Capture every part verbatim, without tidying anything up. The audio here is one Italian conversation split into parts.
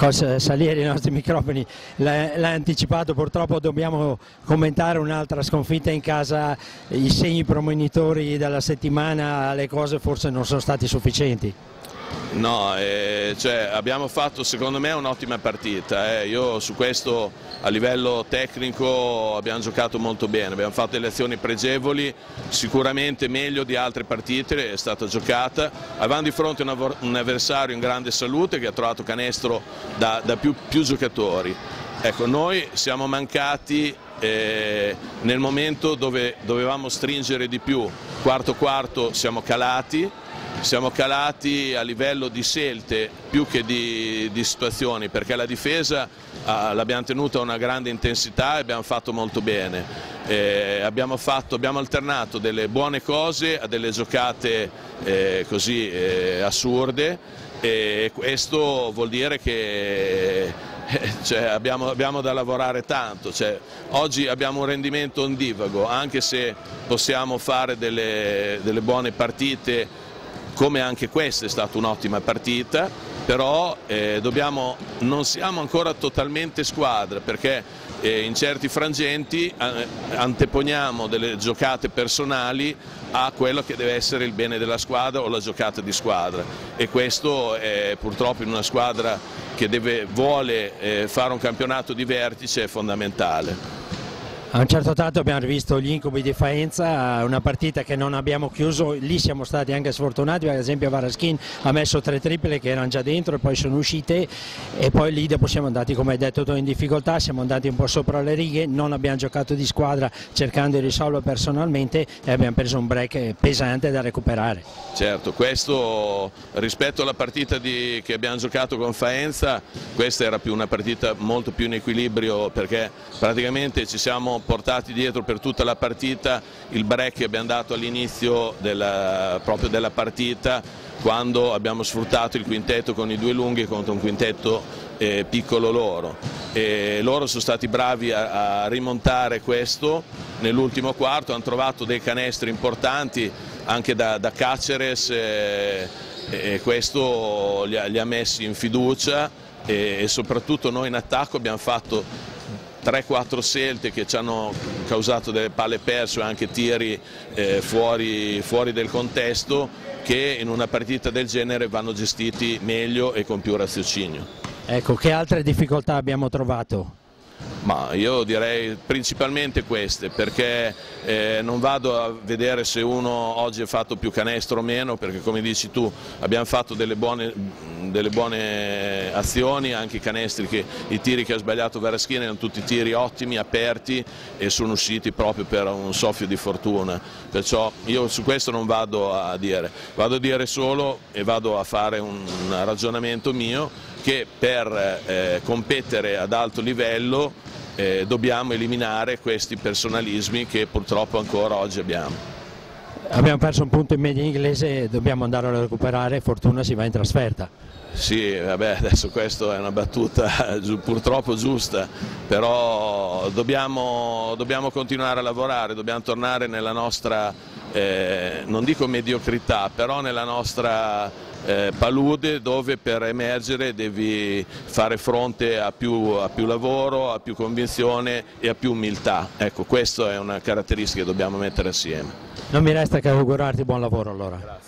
Coach Salieri, i nostri microfoni, l'ha anticipato, purtroppo dobbiamo commentare un'altra sconfitta in casa, i segni premonitori della settimana, le cose forse non sono stati sufficienti. No, eh, cioè, abbiamo fatto secondo me un'ottima partita, eh. Io su questo a livello tecnico abbiamo giocato molto bene, abbiamo fatto delle azioni pregevoli, sicuramente meglio di altre partite è stata giocata, avevamo di fronte un, un avversario in grande salute che ha trovato canestro da, da più, più giocatori. Ecco, noi siamo mancati eh, nel momento dove dovevamo stringere di più, quarto quarto siamo calati. Siamo calati a livello di scelte più che di, di situazioni, perché la difesa ah, l'abbiamo tenuta a una grande intensità e abbiamo fatto molto bene. Eh, abbiamo, fatto, abbiamo alternato delle buone cose a delle giocate eh, così eh, assurde, e questo vuol dire che cioè, abbiamo, abbiamo da lavorare tanto. Cioè, oggi abbiamo un rendimento ondivago, anche se possiamo fare delle, delle buone partite, come anche questa è stata un'ottima partita, però eh, dobbiamo, non siamo ancora totalmente squadra, perché eh, in certi frangenti eh, anteponiamo delle giocate personali a quello che deve essere il bene della squadra o la giocata di squadra, e questo è, purtroppo in una squadra che deve, vuole eh, fare un campionato di vertice, è fondamentale. A un certo tanto abbiamo rivisto gli incubi di Faenza, una partita che non abbiamo chiuso, lì siamo stati anche sfortunati, per esempio Varaschin ha messo tre triple che erano già dentro e poi sono uscite, e poi lì dopo siamo andati, come hai detto tu, in difficoltà, siamo andati un po' sopra le righe, non abbiamo giocato di squadra cercando di risolvere personalmente e abbiamo preso un break pesante da recuperare. Certo, questo rispetto alla partita di, che abbiamo giocato con Faenza, questa era più una partita molto più in equilibrio, perché praticamente ci siamo portati dietro per tutta la partita il break che abbiamo dato all'inizio della, proprio della partita, quando abbiamo sfruttato il quintetto con i due lunghi contro un quintetto eh, piccolo loro, e loro sono stati bravi a, a rimontare questo nell'ultimo quarto, hanno trovato dei canestri importanti anche da, da Caceres e, e questo li ha, li ha messi in fiducia, e, e soprattutto noi in attacco abbiamo fatto tre quattro scelte che ci hanno causato delle palle perse e anche tiri eh, fuori, fuori del contesto, che in una partita del genere vanno gestiti meglio e con più raziocinio. Ecco, che altre difficoltà abbiamo trovato? Ma io direi principalmente queste, perché eh, non vado a vedere se uno oggi ha fatto più canestro o meno, perché come dici tu abbiamo fatto delle buone, delle buone azioni, anche i canestri, che, i tiri che ha sbagliato Varaschin erano tutti tiri ottimi, aperti, e sono usciti proprio per un soffio di fortuna, perciò io su questo non vado a dire, vado a dire solo e vado a fare un ragionamento mio, che per eh, competere ad alto livello eh, dobbiamo eliminare questi personalismi che purtroppo ancora oggi abbiamo. Abbiamo perso un punto in media inglese e dobbiamo andare a recuperare, fortuna si va in trasferta. Sì, vabbè, adesso questa è una battuta purtroppo giusta, però dobbiamo, dobbiamo continuare a lavorare, dobbiamo tornare nella nostra, eh, non dico mediocrità, però nella nostra Eh, palude, dove per emergere devi fare fronte a più, a più lavoro, a più convinzione e a più umiltà. Ecco, questa è una caratteristica che dobbiamo mettere assieme. Non mi resta che augurarti buon lavoro allora. Grazie.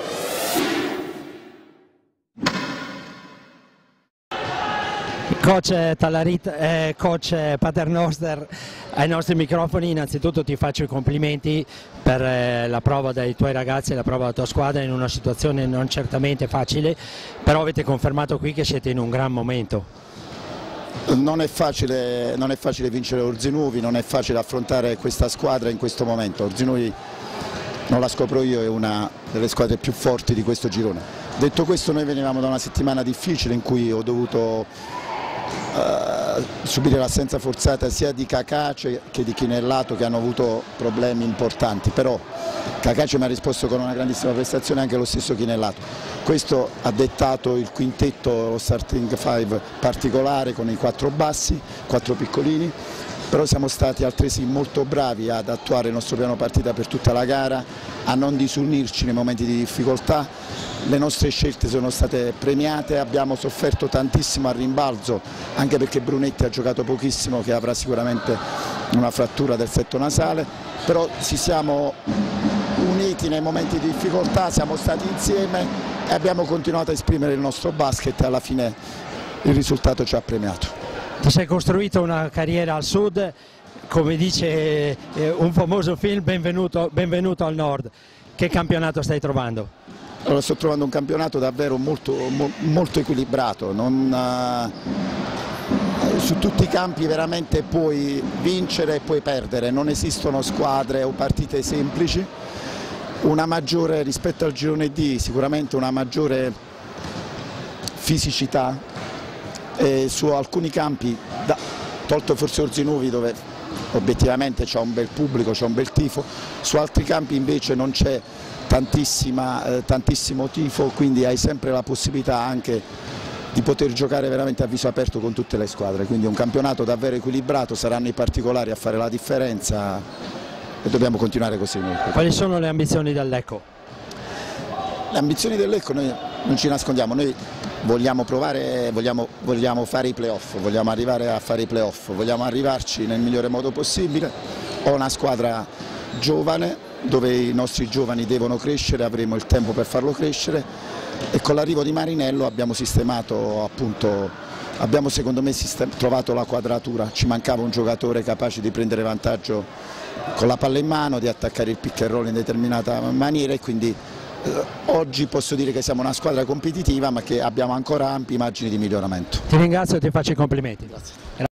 Coach Talarit, eh, coach Paternoster, ai nostri microfoni innanzitutto ti faccio i complimenti per eh, la prova dei tuoi ragazzi e la prova della tua squadra in una situazione non certamente facile, però avete confermato qui che siete in un gran momento. Non è facile, non è facile vincere Orzinuovi, non è facile affrontare questa squadra in questo momento. Orzinuovi, non la scopro io, è una delle squadre più forti di questo girone. Detto questo, noi venivamo da una settimana difficile in cui ho dovuto Uh, subire l'assenza forzata sia di Cacace che di Chinellato, che hanno avuto problemi importanti, però Cacace mi ha risposto con una grandissima prestazione, anche lo stesso Chinellato. Questo ha dettato il quintetto, lo starting five particolare con i quattro bassi, quattro piccolini, però siamo stati altresì molto bravi ad attuare il nostro piano partita per tutta la gara, a non disunirci nei momenti di difficoltà. Le nostre scelte sono state premiate, abbiamo sofferto tantissimo al rimbalzo, anche perché Brunetti ha giocato pochissimo, che avrà sicuramente una frattura del setto nasale, però ci siamo uniti nei momenti di difficoltà, siamo stati insieme e abbiamo continuato a esprimere il nostro basket e alla fine il risultato ci ha premiato. Ti sei costruito una carriera al sud, come dice eh, un famoso film, benvenuto, benvenuto al nord. Che campionato stai trovando? Allora, sto trovando un campionato davvero molto, mo, molto equilibrato, non, uh, su tutti i campi veramente puoi vincere e puoi perdere, non esistono squadre o partite semplici, una maggiore rispetto al girone D, sicuramente una maggiore fisicità e su alcuni campi, da, tolto forse Orzinuovi dove obiettivamente c'è un bel pubblico, c'è un bel tifo, su altri campi invece non c'è tantissima, eh, tantissimo tifo, quindi hai sempre la possibilità anche di poter giocare veramente a viso aperto con tutte le squadre, quindi un campionato davvero equilibrato, saranno i particolari a fare la differenza e dobbiamo continuare così. Quali sono le ambizioni del Lecco? Le ambizioni del Lecco noi non ci nascondiamo, noi vogliamo provare, vogliamo, vogliamo fare i playoff, vogliamo arrivare a fare i playoff, vogliamo arrivarci nel migliore modo possibile. Ho una squadra giovane dove i nostri giovani devono crescere, avremo il tempo per farlo crescere e con l'arrivo di Marinello abbiamo sistemato appunto, abbiamo secondo me trovato la quadratura, ci mancava un giocatore capace di prendere vantaggio con la palla in mano, di attaccare il pick and roll in determinata maniera e quindi eh, oggi posso dire che siamo una squadra competitiva ma che abbiamo ancora ampi margini di miglioramento. Ti ringrazio e ti faccio i complimenti. Grazie.